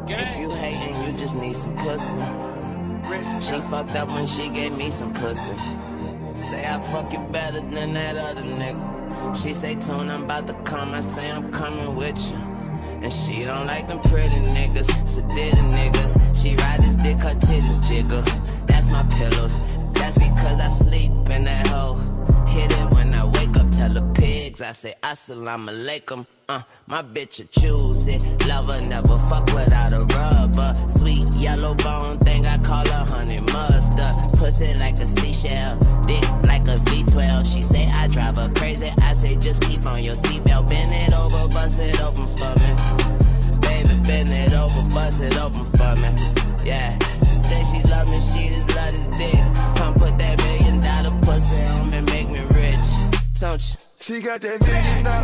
If you hating, you just need some pussy. She fucked up when she gave me some pussy. Say I fuck you better than that other nigga. She say, Tune, I'm about to come. I say, I'm coming with you. And she don't like them pretty niggas, sedated niggas. She ride this dick, her titties jiggle. That's my pillows. That's because I sleep in that hole. Hit it when I wake up, tell the pigs I say assalamu alaikum. My bitch will choose it. Lover never fuck without a rubber. Sweet yellow bone thing, I call her honey mustard. Pussy like a seashell, dick like a V12. She say I drive her crazy, I say just keep on your seatbelt. Bend it over, bust it open for me. Baby, bend it over, bust it open for me. Yeah, she say she love me, she just love this dick. Come put that $1 million pussy on me, make me rich. Don't you? She got that $1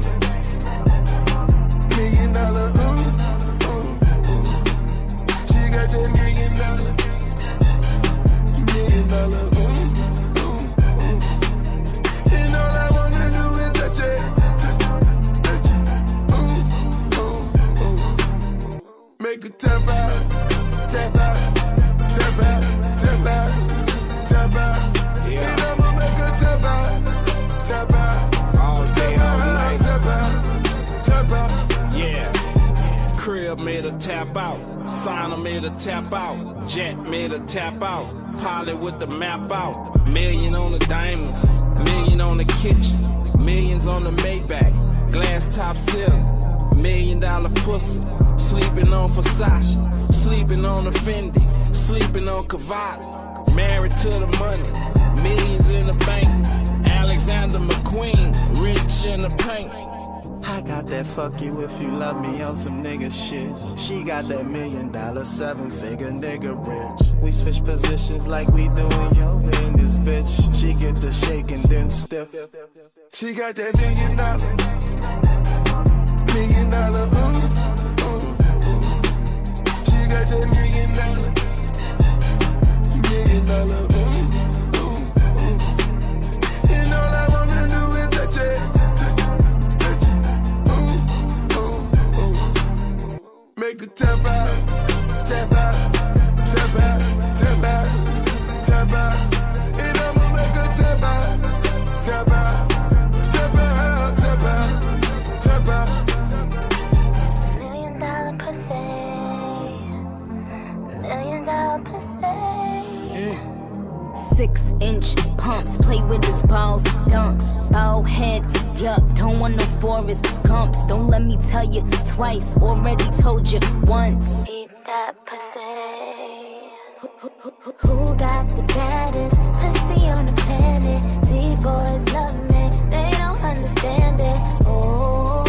million, ooh, ooh, ooh. She got that $1 million, ooh, ooh, ooh. And all I wanna do is touch it, touch it, ooh, ooh, ooh. Make her tap out, tap out, tap out, tap out, tap out. Yeah. And I'ma make her tap out, tap out, all day, all night, tap out, tap out. Yeah, Crib made her tap out, Signer made her tap out, Jet made her tap out, Pilot with the map out, million on the diamonds, million on the kitchen, millions on the Maybach, glass top ceiling, $1 million pussy, sleeping on Versace, sleeping on the Fendi, sleeping on Cavalli, married to the money, millions in the bank, Alexander McQueen, rich in the paint. I got that fuck you if you love me on some nigga shit. She got that $1 million, 7-figure nigga rich. We switch positions like we doing yoga in this bitch. She get the shake and then stiff. She got that $1 million, ooh, ooh, ooh. She got that $1 million, ooh, ooh, ooh. And all I wanna do is touch it. Make her tap out, tap out, tap out, tap out, tap out. And I'ma make her tap out, tap out, tap out, tap out, tap out. $1 million pussy, $1 million pussy. 6-inch pumps, play with his balls, dunks, bald head, yup, don't want no Forrest Gumps. Don't let me tell you twice, already told you once. Eat that pussy. Who got the baddest pussy on the planet? These boys love me, they don't understand it. Oh,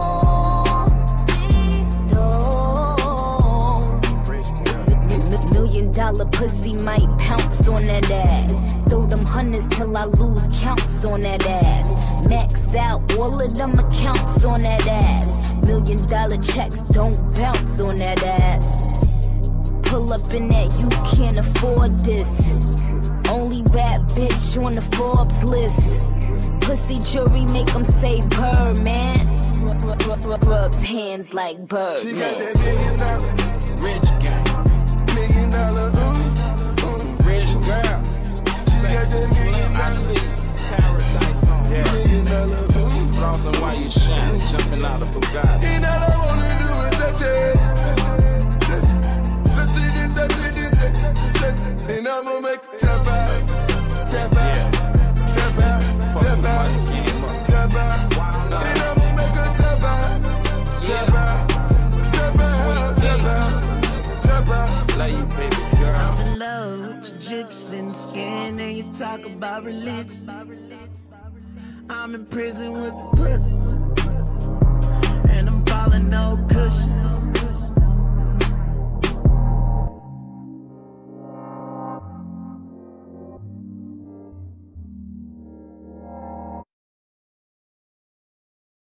$1 million pussy might pounce on that ass. Throw them hundreds till I lose counts on that ass. Max out all of them accounts on that ass. $1 million checks don't bounce on that ass. Pull up in that, you can't afford this. Only rap bitch on the Forbes list. Pussy jury make them say bird, man. Rubs hands like bird, She man. got that $1 million, Rich gang, $1 million, ooh, ooh. rich girl, She got that $1 million, I see paradise on $1 million, ooh. Flossing while you shine, jumping out of Bugatti. And all I wanna do is touch it, touch it, touch it, touch it. And I'ma make her tap out, tap out, tap out, tap out, tap out. And I'ma make her tap out, tap out, tap out, tap out, tap out. Love you, baby girl. I'm in love with your gypsy skin and you talk about religion. I'm in prison with the pussy and I'm falling no cushion.